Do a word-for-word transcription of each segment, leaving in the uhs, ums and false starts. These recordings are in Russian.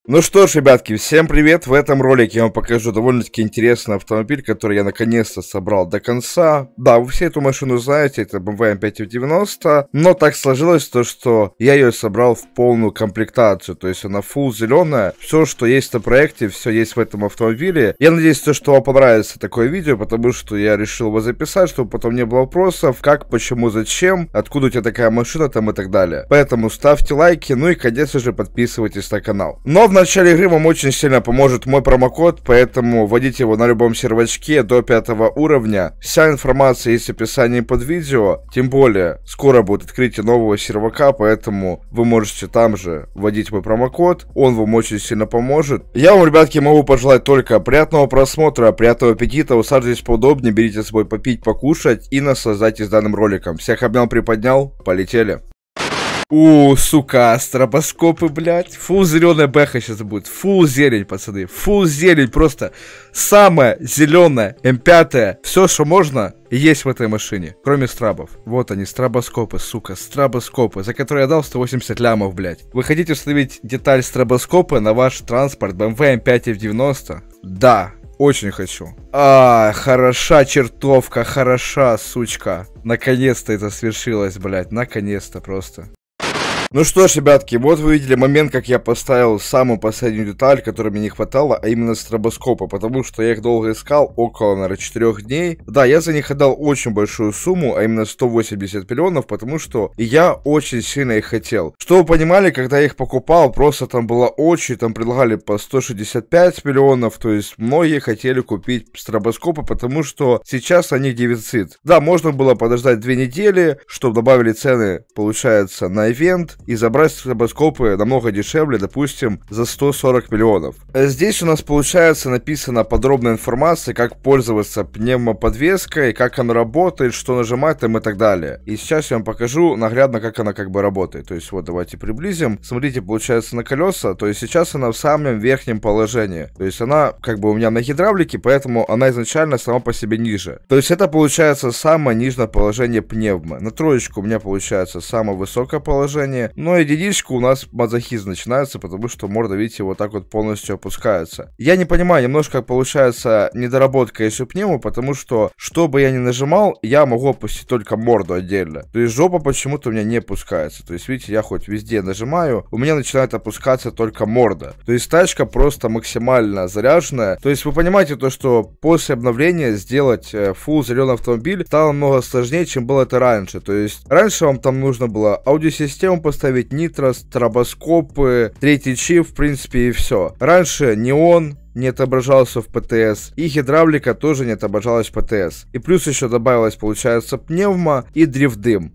Ну что ж, ребятки, всем привет! В этом ролике я вам покажу довольно-таки интересный автомобиль, который я наконец-то собрал до конца. Да, вы все эту машину знаете, это бэ эм вэ эм пять эф девяносто, но так сложилось то, что я ее собрал в полную комплектацию, то есть она full зеленая. Все, что есть на проекте, все есть в этом автомобиле. Я надеюсь, то, что вам понравится такое видео, потому что я решил его записать, чтобы потом не было вопросов, как, почему, зачем, откуда у тебя такая машина там и так далее. Поэтому ставьте лайки, ну и, конечно же, подписывайтесь на канал. Но в В начале игры вам очень сильно поможет мой промокод, поэтому вводите его на любом сервачке до пятого уровня. Вся информация есть в описании под видео, тем более скоро будет открытие нового сервака, поэтому вы можете там же вводить мой промокод, он вам очень сильно поможет. Я вам, ребятки, могу пожелать только приятного просмотра, приятного аппетита, усаживайтесь поудобнее, берите с собой попить, покушать и наслаждайтесь данным роликом. Всех обнял, приподнял, полетели. У, сука, стробоскопы, блядь. Фул зеленая бэха сейчас будет. Фул зелень, пацаны. Фул зелень, просто самая зеленая эм пять. Все, что можно, есть в этой машине. Кроме страбов. Вот они, стробоскопы, сука, стробоскопы, за которые я дал сто восемьдесят лямов, блядь. Вы хотите установить деталь стробоскопа на ваш транспорт бэ эм вэ эм пять эф девяносто? Да. Очень хочу. А, хороша чертовка, хороша, сучка. Наконец-то это свершилось, блядь. Наконец-то просто. Ну что ж, ребятки, вот вы видели момент, как я поставил самую последнюю деталь, которой мне не хватало, а именно стробоскопа, потому что я их долго искал, около, наверное, четырёх дней. Да, я за них отдал очень большую сумму, а именно сто восемьдесят миллионов, потому что я очень сильно их хотел. Что вы понимали, когда я их покупал, просто там было очень, там предлагали по сто шестьдесят пять миллионов, то есть многие хотели купить стробоскопы, потому что сейчас они дефицит. Да, можно было подождать две недели, чтобы добавили цены, получается, на ивент, и забрать стробоскопы намного дешевле, допустим, за сто сорок миллионов. Здесь у нас, получается, написана подробная информация, как пользоваться пневмоподвеской, как она работает, что нажимать там и так далее. И сейчас я вам покажу наглядно, как она как бы работает. То есть вот давайте приблизим. Смотрите, получается, на колеса, то есть сейчас она в самом верхнем положении. То есть она как бы у меня на гидравлике, поэтому она изначально сама по себе ниже. То есть это получается самое нижнее положение пневмы. На троечку у меня получается самое высокое положение. Но единичка у нас мазохизм начинается, потому что морда, видите, вот так вот полностью опускается. Я не понимаю, немножко получается недоработка еще пневму, потому что, что бы я ни нажимал, я могу опустить только морду отдельно. То есть жопа почему-то у меня не опускается. То есть, видите, я хоть везде нажимаю, у меня начинает опускаться только морда. То есть тачка просто максимально заряженная. То есть вы понимаете то, что после обновления сделать э, full зеленый автомобиль стало намного сложнее, чем было это раньше. То есть раньше вам там нужно было аудиосистему поставить, ставить нитро, стробоскопы, третий чип, в принципе, и все. Раньше неон не отображался в пэ тэ эс, и гидравлика тоже не отображалась в пэ тэ эс. И плюс еще добавилась, получается, пневма и дрифт-дым.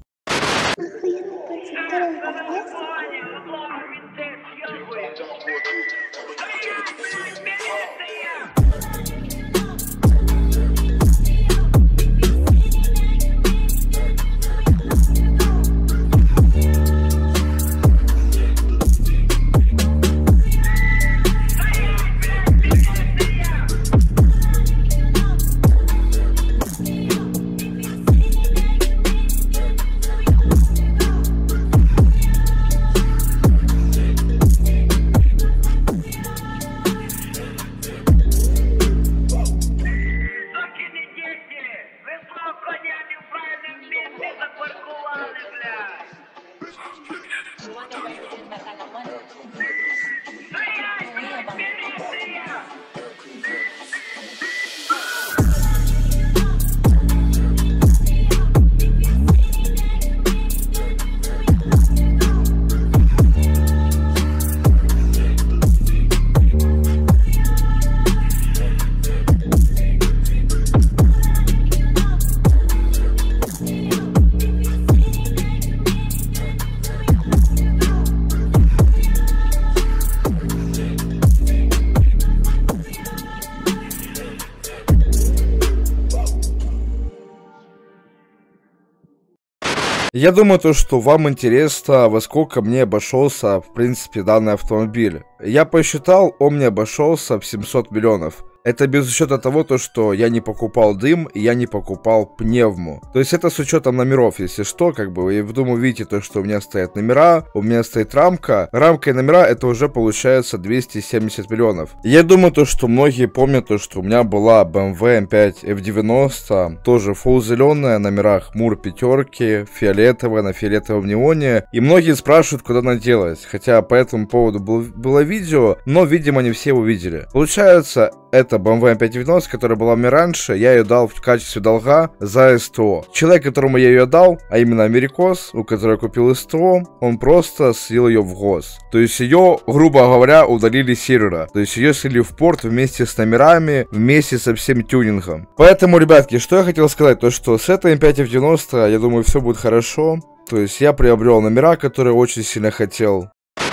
Я думаю, то, что вам интересно, во сколько мне обошелся, в принципе, данный автомобиль. Я посчитал, он мне обошелся в семьсот миллионов. Это без учета того, то, что я не покупал дым и я не покупал пневму. То есть это с учетом номеров, если что, как бы. И в думаю, видите то, что у меня стоят номера, у меня стоит рамка. Рамка и номера это уже получается двести семьдесят миллионов. Я думаю то, что многие помнят то, что у меня была бэ эм вэ эм пять эф девяносто, тоже фулл зеленая, на номерах Мур пятерки, фиолетовая, на фиолетовом неоне. И многие спрашивают, куда она делась. Хотя по этому поводу был, было видео, но, видимо, не все его видели. Получается, это бэ эм вэ эм пять девяносто, которая была мне раньше, я ее дал в качестве долга за эс тэ о. Человек, которому я ее дал, а именно америкос, у которого я купил эс тэ о, он просто слил ее в гос. То есть ее, грубо говоря, удалили с сервера. То есть ее слили в порт вместе с номерами, вместе со всем тюнингом. Поэтому, ребятки, что я хотел сказать, то что с этой эм пять эф девяносто, я думаю, все будет хорошо. То есть я приобрел номера, которые очень сильно хотел.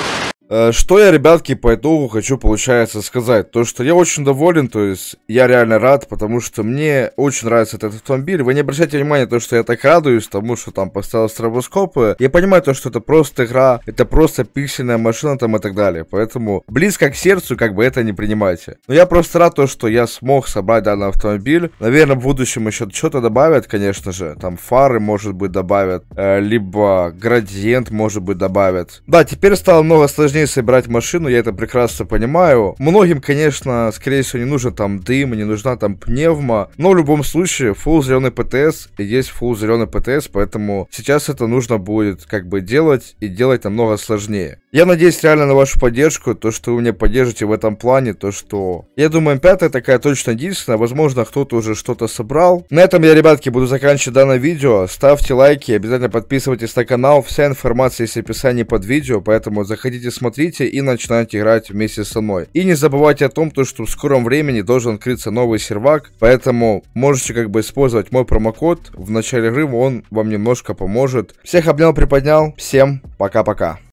Что я, ребятки, по итогу хочу, получается, сказать. То, что я очень доволен, то есть я реально рад, потому что мне очень нравится этот автомобиль. Вы не обращайте внимания на то, что я так радуюсь тому, что там поставил стробоскопы. Я понимаю то, что это просто игра, это просто пиксельная машина там и так далее. Поэтому близко к сердцу, как бы, это не принимайте. Но я просто рад то, что я смог собрать данный автомобиль. Наверное, в будущем еще что-то добавят, конечно же. Там фары, может быть, добавят. Э, либо градиент, может быть, добавят. Да, теперь стало много сложнее собирать машину, я это прекрасно понимаю. Многим, конечно, скорее всего, не нужен там дым, не нужна там пневма, но в любом случае, фулл зеленый пэ тэ эс и есть фулл зеленый пэ тэ эс, поэтому сейчас это нужно будет как бы делать и делать намного сложнее. Я надеюсь реально на вашу поддержку, то, что вы меня поддержите в этом плане, то, что... Я думаю, эм пять такая точно единственная, возможно, кто-то уже что-то собрал. На этом я, ребятки, буду заканчивать данное видео. Ставьте лайки, обязательно подписывайтесь на канал, вся информация есть в описании под видео, поэтому заходите, смотрите и начинайте играть вместе со мной. И не забывайте о том, то, что в скором времени должен открыться новый сервак, поэтому можете как бы использовать мой промокод в начале игры, он вам немножко поможет. Всех обнял, приподнял, всем пока-пока.